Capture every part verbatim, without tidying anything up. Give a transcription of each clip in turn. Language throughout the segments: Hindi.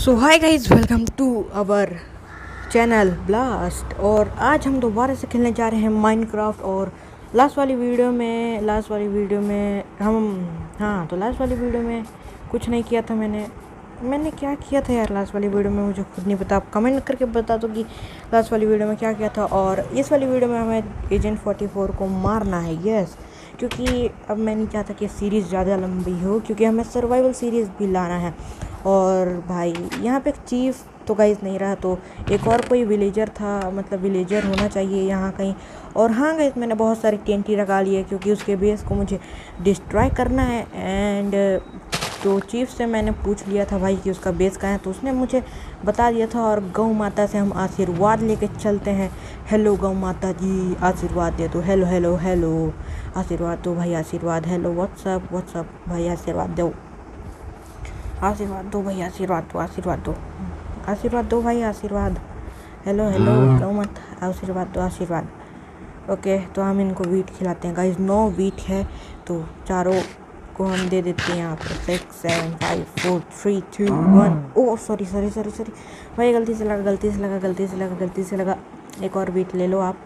So hi guys, welcome to our channel Blast. और आज हम दोबारा से खेलने जा रहे हैं माइनक्राफ्ट। और लास्ट वाली वीडियो में लास्ट वाली वीडियो में हम हाँ तो लास्ट वाली वीडियो में कुछ नहीं किया था। मैंने मैंने क्या किया था यार लास्ट वाली वीडियो में, मुझे खुद नहीं पता। आप कमेंट करके बता दो कि लास्ट वाली वीडियो में क्या किया था। और इस वाली वीडियो में हमें एजेंट फोर्टी फोर को मारना है, यस। क्योंकि अब मैं नहीं चाहता कि सीरीज़ ज़्यादा लंबी हो, क्योंकि हमें सर्वाइवल सीरीज़ भी लाना है। और भाई यहाँ पे चीफ तो गाइस नहीं रहा, तो एक और कोई विलेजर था, मतलब विलेजर होना चाहिए यहाँ कहीं। और हाँ गाइस, मैंने बहुत सारी टीएनटी लगा ली है क्योंकि उसके बेस को मुझे डिस्ट्रॉय करना है। एंड तो चीफ से मैंने पूछ लिया था भाई कि उसका बेस कहाँ है, तो उसने मुझे बता दिया था। और गौ माता से हम आशीर्वाद लेके चलते हैं। हेलो गौ माता जी, आशीर्वाद दे दो। हेलो हेलो हेलो, आशीर्वाद दो भाई, आशीर्वाद। हेलो व्हाट्सअप व्हाट्सअप भाई, आशीर्वाद दो, आशीर्वाद दो भाई, आशीर्वाद दो, आशीर्वाद दो, आशीर्वाद दो भाई, आशीर्वाद। हेलो हेलो गौ माता, आशीर्वाद दो, आशीर्वाद। ओके, तो हम इनको वीट खिलाते हैं गाइस। नौ वीट है तो चारों को हम दे देते हैं यहाँ पे। Six seven five four three two one. Oh sorry sorry sorry sorry भाई, गलती से लगा गलती से लगा गलती से लगा गलती से लगा एक और वीट ले लो आप।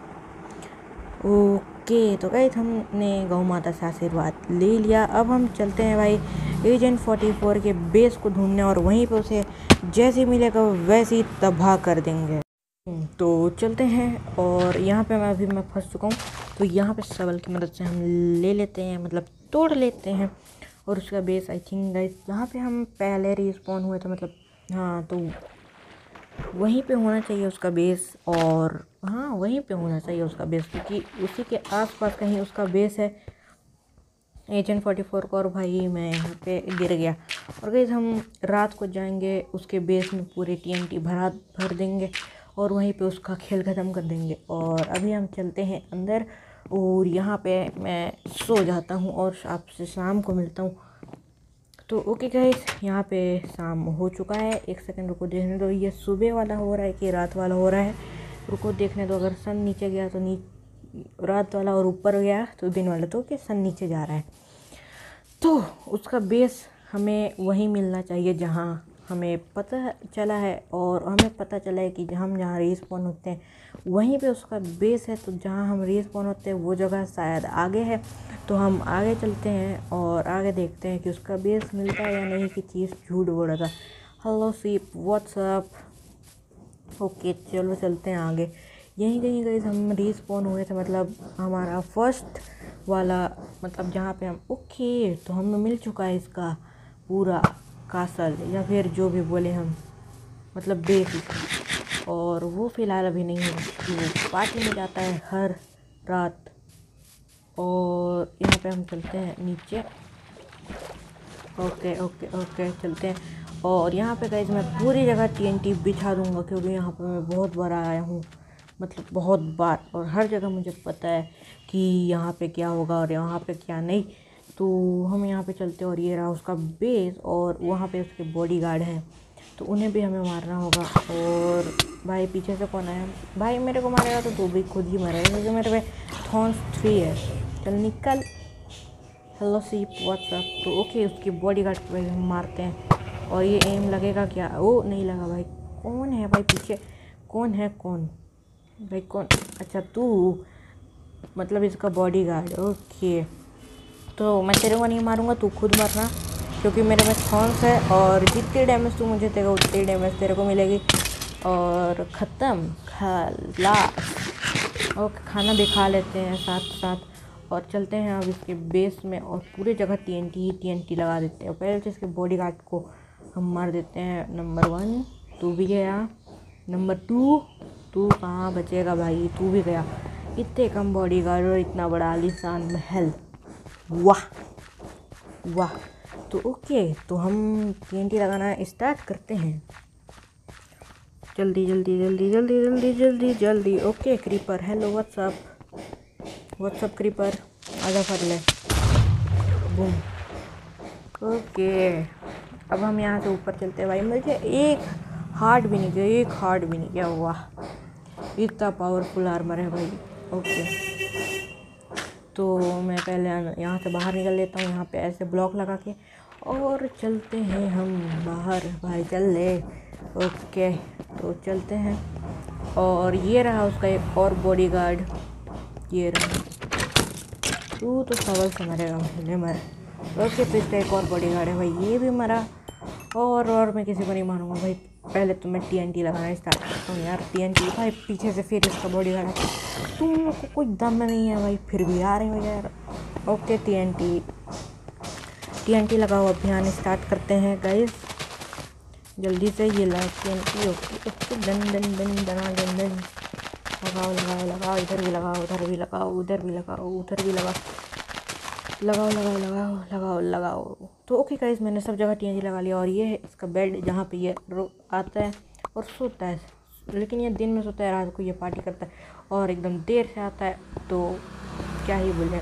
ओके, तो गाइस हमने गौ माता से आशीर्वाद ले लिया। अब हम चलते हैं भाई एजेंट फोर्टी फोर के बेस को ढूंढने, और वहीं पे उसे जैसे मिलेगा वैसे ही तबाह कर देंगे। तो चलते हैं। और यहाँ पे मैं अभी मैं फंस चुका हूँ, तो यहाँ पे सबल की मदद से हम ले लेते हैं, मतलब तोड़ लेते हैं। और उसका बेस आई थिंक गाइस जहाँ पे हम पहले रिस्पॉन हुए थे, मतलब हाँ, तो वहीं पे होना चाहिए उसका बेस। और हाँ, वहीं पे होना चाहिए उसका बेस, क्योंकि उसी के आसपास कहीं उसका बेस है एजेंट फोर्टी फोर को। और भाई मैं यहाँ पे गिर गया। और गाइस हम रात को जाएंगे, उसके बेस में पूरे टीएनटी भरा भर देंगे और वहीं पे उसका खेल ख़त्म कर देंगे। और अभी हम चलते हैं अंदर, और यहाँ पे मैं सो जाता हूँ और आपसे शाम को मिलता हूँ। तो ओके गाइस, यहाँ पे शाम हो चुका है। एक सेकंड रुको, देखने दो ये सुबह वाला हो रहा है कि रात वाला हो रहा है। रुको देखने दो, अगर सन नीचे गया तो नी रात वाला, और ऊपर गया तो दिन वाला। तो कि सन नीचे जा रहा है, तो उसका बेस हमें वहीं मिलना चाहिए जहाँ हमें पता चला है। और हमें पता चला है कि हम जहाँ रिस्पॉन होते हैं वहीं पे उसका बेस है। तो जहाँ हम रिस्पॉन होते हैं वो जगह शायद आगे है, तो हम आगे चलते हैं और आगे देखते हैं कि उसका बेस मिलता है या नहीं, कि चीज़ झूठ बोल रहा था। हेलो सीप व्हाट्सअप। ओके चलो चलते हैं आगे। यहीं कहीं गए हम रिस्पॉन हुए थे, मतलब हमारा फर्स्ट वाला, मतलब जहाँ पे हम ओके। तो हमें मिल चुका है इसका पूरा कासल, या फिर जो भी बोले हम, मतलब बेस इसका। और वो फ़िलहाल अभी नहीं है, वो पार्टी में जाता है हर रात। और यहाँ पे हम चलते हैं नीचे। ओके ओके ओके चलते हैं। और यहाँ पे गाइस मैं पूरी जगह टीएनटी बिछा दूँगा, क्योंकि यहाँ पे मैं बहुत बार आया हूँ, मतलब बहुत बार। और हर जगह मुझे पता है कि यहाँ पे क्या होगा और यहाँ पे क्या नहीं। तो हम यहाँ पे चलते हैं। और ये रहा उसका बेस, और वहाँ पे उसके बॉडीगार्ड हैं, तो उन्हें भी हमें मारना होगा। और भाई पीछे से कौन आया? भाई मेरे को मारेगा तो तू भी खुद ही मरेगा, क्योंकि मेरे पे थॉर्न्स थ्री है। चल निकल। हेलो सीप व्हाट्सअप। तो ओके, उसकी बॉडीगार्ड को हम मारते हैं। और ये एम लगेगा क्या? ओ नहीं लगा भाई। कौन है भाई पीछे? कौन है? कौन भाई कौन? अच्छा तू, मतलब इसका बॉडीगार्ड। ओके, तो मैं तेरे को नहीं मारूंगा, तू खुद मरना, क्योंकि मेरे में थॉर्न्स है। और जितनी डैमेज तू मुझे देगा उतनी डैमेज तेरे को मिलेगी। और ख़त्म खलास। ओके, खाना भी खा लेते हैं साथ साथ। और चलते हैं अब इसके बेस में, और पूरी जगह टीएनटी ही टीएनटी लगा देते हैं। पहले तो इसके बॉडीगार्ड को हम मार देते हैं। नंबर वन तू भी गया। नंबर टू तू कहाँ बचेगा भाई, तू भी गया। इतने कम बॉडीगार्ड और इतना बड़ा आलीशान महल, वाह वाह। तो ओके, तो हम टीएनटी लगाना स्टार्ट करते हैं। जल्दी जल्दी जल्दी जल्दी जल्दी जल्दी जल्दी। Okay creeper, hello what's up what's up creeper, आजा फट ले। बूम। ओके, अब हम यहाँ से ऊपर चलते हैं। भाई मुझे एक हार्ट भी नहीं किया, एक हार्ट भी नहीं किया। वाह, इतना पावरफुल आर्मर है भाई। ओके, तो मैं पहले यहाँ से बाहर निकल लेता हूँ, यहाँ पे ऐसे ब्लॉक लगा के। और चलते हैं हम बाहर। भाई चल ले, ओके तो चलते हैं। और ये रहा उसका एक और बॉडीगार्ड, ये रहा। तू तो सवाल से मरेगा भाई, मर। ओके तो इसका एक और बॉडीगार्ड है भाई, ये भी मरा। और और मैं किसी को नहीं मारूंगा भाई। पहले तो मैं टीएनटी लगाना स्टार्ट करता हूँ यार। टीएनटी भाई पीछे से फिर इसका बॉडीगार्ड है। तुम लोग को कोई दम नहीं है भाई, फिर भी आ रहे हो यार। ओके टीएनटी टीएनटी लगाओ, अभियान स्टार्ट करते हैं गाइस जल्दी से। ये ला TNT. Okay okay done done done डना डन डन। लगाओ लगाओ लगाओ, इधर भी लगाओ, उधर भी लगाओ, उधर भी लगाओ, उधर भी लगाओ, लगाओ लगाओ लगाओ लगाओ लगाओ। तो ओके गाइस मैंने सब जगह टीएनटी लगा लिया। और ये है इसका बेड जहाँ पे ये आता है और सोता है। लेकिन ये दिन में सोता है, रात को ये पार्टी करता है और एकदम देर से आता है, तो क्या ही बोले।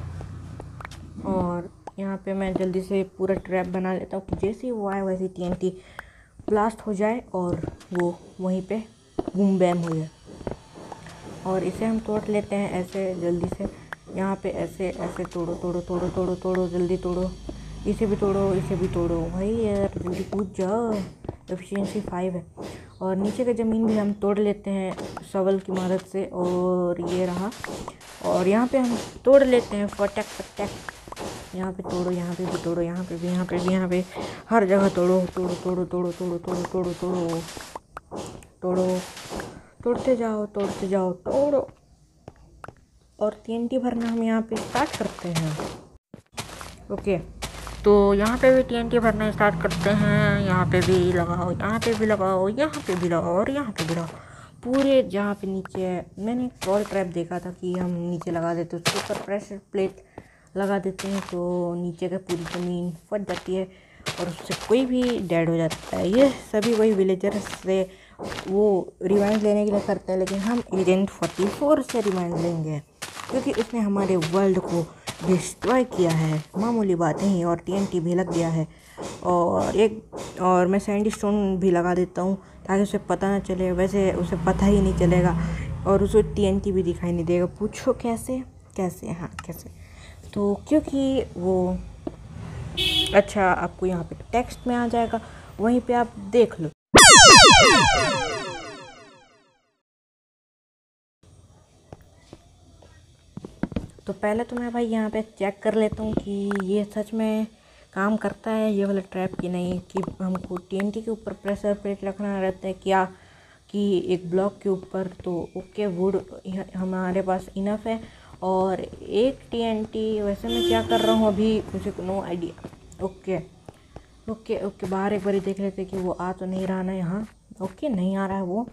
और यहाँ पे मैं जल्दी से पूरा ट्रैप बना लेता हूँ कि जैसे ही वो आए वैसे टीएनटी ब्लास्ट हो जाए और वो वहीं पे बूम बैम हो जाए। और इसे हम तोड़ लेते हैं ऐसे जल्दी से। यहाँ पे ऐसे ऐसे तोड़ो तोड़ो तोड़ो तोड़ो तोड़ो जल्दी तोड़ो। इसे भी तोड़ो, इसे भी तोड़ो भाई यार, जल्दी कूद जाओ। एफिशिएंसी फाइव है। और नीचे का ज़मीन भी हम तोड़ लेते हैं शवल की मदद से। और ये रहा। और यहाँ पे हम तोड़ लेते हैं फटक फटक। यहाँ पे तोड़ो, यहाँ पे भी तोड़ो, यहाँ पे भी, यहाँ पे भी, यहाँ पे हर जगह तोड़ो तोड़ो तोड़ो तोड़ो तोड़ो तोड़ो तोड़ो तोड़ो तोड़ो तोड़ते जाओ तोड़ते जाओ तोड़ो। और टीएनटी भरना हम यहाँ पे स्टार्ट करते हैं। ओके तो यहाँ पे भी टीएनटी भरना स्टार्ट करते हैं। यहाँ पे भी लगाओ, यहाँ पे भी लगाओ, यहाँ पे भी लगाओ और यहाँ पे भी लगाओ। पूरे जहाँ पे नीचे है, मैंने क्रॉल ट्रैप देखा था कि हम नीचे लगा देते उसके ऊपर प्रेशर प्लेट लगा देते हैं तो नीचे का पूरी ज़मीन फट जाती है और उससे कोई भी डेड हो जाता है। ये सभी वही विलेजर से वो रिवाइंड लेने के लिए करते हैं, लेकिन हम एजेंट फोर्टी फोर से रिवाइंड लेंगे क्योंकि उसने हमारे वर्ल्ड को डिस्ट्रॉय किया है। मामूली बात नहीं। और टीएनटी भी लग गया है। और एक और मैं सैंडी स्टोन भी लगा देता हूँ ताकि उसे पता ना चले। वैसे उसे पता ही नहीं चलेगा और उसे टीएनटी भी दिखाई नहीं देगा। पूछो कैसे कैसे हाँ कैसे, तो क्योंकि वो अच्छा आपको यहाँ पे टेक्स्ट में आ जाएगा, वहीं पे आप देख लो। तो पहले तो मैं भाई यहाँ पे चेक कर लेता हूँ कि ये सच में काम करता है ये वाला ट्रैप कि नहीं, कि हमको टीएनटी के ऊपर प्रेशर प्लेट रखना रहता है क्या कि एक ब्लॉक के ऊपर। तो ओके वुड हमारे पास इनफ है। और एक टीएनटी वैसे मैं क्या कर रहा हूँ अभी मुझे no idea. Okay okay okay बाहर एक बार देख लेते कि वो आ तो नहीं रहा ना यहाँ। ओके नहीं आ रहा है वो।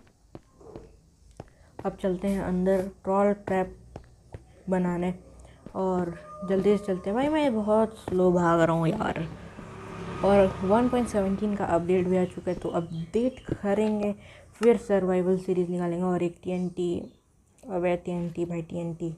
अब चलते हैं अंदर ट्रॉल ट्रैप बनाने और जल्दी से चलते हैं। भाई मैं बहुत स्लो भाग रहा हूँ यार। और वन पॉइंट सेवनटीन का अपडेट भी आ चुका है, तो अपडेट करेंगे फिर सर्वाइवल सीरीज़ निकालेंगे। और एक टीएनटी, अब है टीएनटी भाई टीएनटी।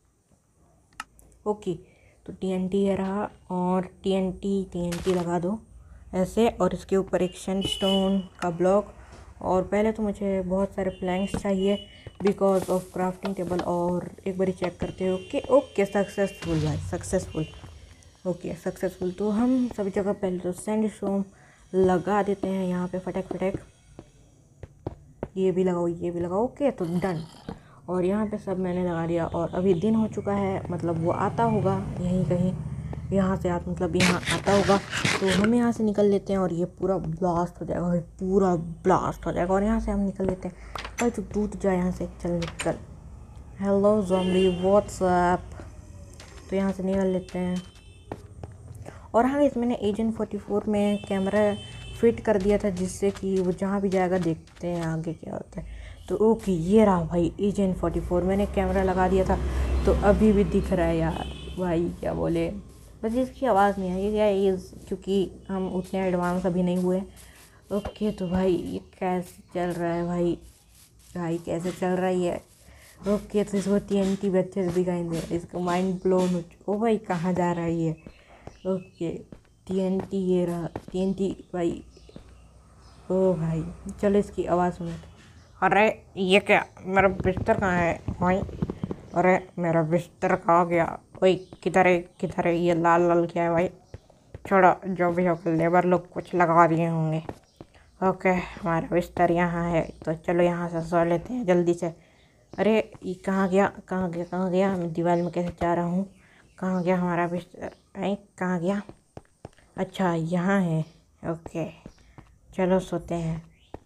ओके तो टीएनटी है रहा और टीएनटी टीएनटी लगा दो ऐसे। और इसके ऊपर एक सैंडस्टोन का ब्लॉक। और पहले तो मुझे बहुत सारे प्लैंक्स चाहिए बिकॉज ऑफ क्राफ्टिंग टेबल। और एक बार चेक करते हो। ओके ओके सक्सेसफुल भाई सक्सेसफुल। Okay successful. तो हम सभी जगह पहले तो सैंडस्टोन लगा देते हैं यहाँ पे फटक फटक। ये भी लगाओ ये भी लगाओ। ओके तो डन। और यहाँ पे सब मैंने लगा दिया। और अभी दिन हो चुका है, मतलब वो आता होगा यहीं कहीं, यहाँ से आप मतलब यहाँ आता होगा। तो हम यहाँ से निकल लेते हैं और ये पूरा ब्लास्ट हो जाएगा भाई, पूरा ब्लास्ट हो जाएगा। और यहाँ से हम निकल लेते हैं भाई, तो टूट जाए यहाँ से। चल निकल। Hello zombie what's up. तो यहाँ से निकल लेते हैं। और हाँ इस मैंने एजेंट फोर्टी फोर में कैमरा फिट कर दिया था जिससे कि वो जहाँ भी जाएगा देखते हैं आगे क्या होता है। तो ओके ये रहा भाई एजेंट फोर्टी फोर, मैंने कैमरा लगा दिया था तो अभी भी दिख रहा है यार। भाई क्या बोले, बस इसकी आवाज़ नहीं आई क्या ये, क्योंकि हम उतने एडवांस अभी नहीं हुए। ओके तो भाई ये कैसे चल रहा है भाई, भाई कैसे चल रहा है ये। ओके तो इसको टीएनटी भी अच्छे से दिखाई दे, इसको माइंड ब्लोन हो। ओ भाई कहाँ जा रहा है ये। ओके टीएनटी ये रहा टीएनटी भाई। ओ भाई चलो इसकी आवाज़ सुनो। अरे ये क्या, मेरा बिस्तर कहाँ है भाई। अरे मेरा बिस्तर कहाँ गया। ओए किधर है किधर है, ये लाल लाल क्या है भाई। छोड़ो जो भी हो, लेबर लोग कुछ लगा दिए होंगे। ओके, हमारा बिस्तर यहाँ है, तो चलो यहाँ से सो लेते हैं जल्दी से। अरे ये कहाँ गया, कहाँ गया, कहाँ गया? मैं दीवार में कैसे जा रहा हूँ? कहाँ गया हमारा बिस्तर? अरे कहाँ गया? अच्छा यहाँ है। ओके चलो सोते हैं।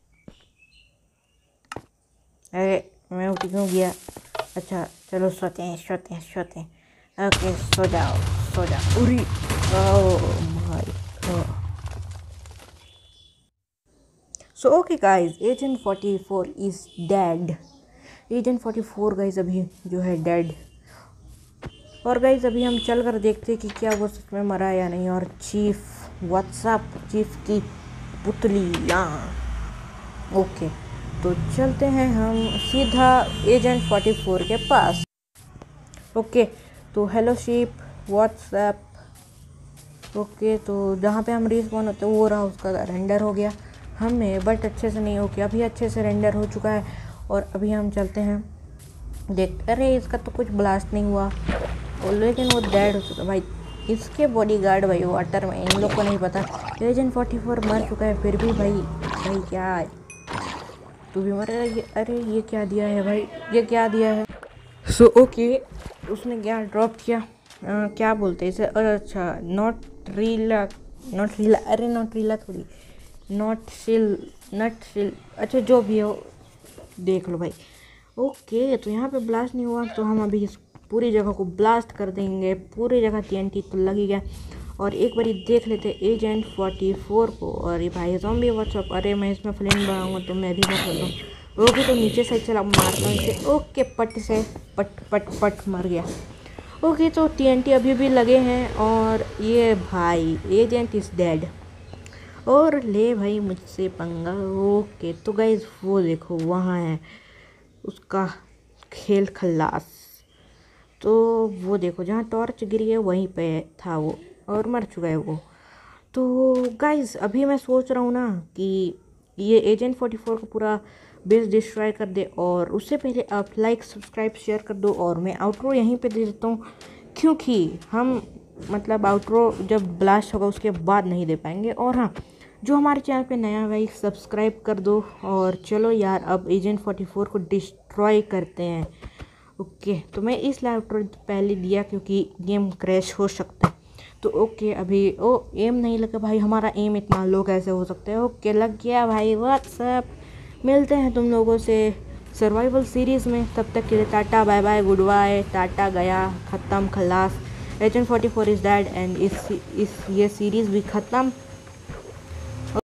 अरे मैं उठ क्यों गया? अच्छा चलो सोते हैं, सोते हैं, सोते हैं। ओके सो जाओ, सो जाओ। उरी oh my god. So okay guys, agent forty four is dead. Agent forty four guys अभी जो है डेड। और गाइस अभी हम चल कर देखते कि क्या वो सच में मरा है या नहीं। और चीफ व्हाट्सअप, चीफ की पुतलियाँ। ओके तो चलते हैं हम सीधा एजेंट फोर्टी फोर के पास। ओके तो हेलो शीप, व्हाट्सएप। ओके तो जहाँ पे हम रिस्पॉन होते हैं वो रहा, उसका रेंडर हो गया हमें, बट अच्छे से नहीं हो गया। अभी अच्छे से रेंडर हो चुका है। और अभी हम चलते हैं देख। अरे इसका तो कुछ ब्लास्ट नहीं हुआ, लेकिन वो डेड हो चुका भाई। इसके बॉडीगार्ड भाई वाटर में, इन लोग को नहीं पता एजेंट फोर्टी फोर मर चुका है। फिर भी भाई भाई क्या है, तू भी मर रहा? अरे ये क्या दिया है भाई, ये क्या दिया है? सो so, ओके okay, उसने क्या ड्रॉप किया? आ, क्या बोलते हैं इसे? अच्छा नॉट रीला, नॉट रीला, अरे नॉट रीला थोड़ी, नॉट शिल, नट शिल, अच्छा जो भी हो देख लो भाई। ओके तो यहाँ पे ब्लास्ट नहीं हुआ, तो हम अभी इस पूरी जगह को ब्लास्ट कर देंगे। पूरी जगह टीएनटी तो लगी गया। और एक बारी देख लेते एजेंट फोर्टी फोर को। और ये भाई ज़ॉम्बी व्हाट्सअप, अरे मैं इसमें फ्लेम बनाऊंगा तो मैं भी मर लूँ। ओके तो नीचे से चला मारता हूँ इसे। ओके पट से पट पट पट मर गया। ओके तो टीएनटी अभी भी लगे हैं। और ये भाई एजेंट इज़ डेड। और ले भाई मुझसे पंगा। ओके तो गाइज वो देखो वहाँ है उसका खेल खल्लास। तो वो देखो जहाँ टॉर्च गिरी है वहीं पे था वो, और मर चुका है वो। तो गाइज अभी मैं सोच रहा हूँ ना कि ये एजेंट फोर्टी फोर को पूरा बेस डिस्ट्रॉय कर दे। और उससे पहले आप लाइक सब्सक्राइब शेयर कर दो। और मैं आउटरो यहीं पे दे देता हूँ, क्योंकि हम मतलब आउटरो जब ब्लास्ट होगा उसके बाद नहीं दे पाएंगे। और हाँ, जो हमारे चैनल पे नया भाई सब्सक्राइब कर दो। और चलो यार अब एजेंट फोर्टी फोर को डिस्ट्रॉय करते हैं। ओके तो मैं इस आउटरो पहले दिया क्योंकि गेम क्रैश हो सकता है। तो ओके अभी ओ एम नहीं लगा भाई, हमारा एम इतना लो कैसे हो सकता है? ओके लग गया भाई। व्हाट्सएप, मिलते हैं तुम लोगों से सर्वाइवल सीरीज़ में। तब तक के लिए टाटा बाय बाय गुड बाय। टाटा गया, ख़त्म खलास। Agent forty four is dead and इस इस ये सीरीज़ भी ख़त्म।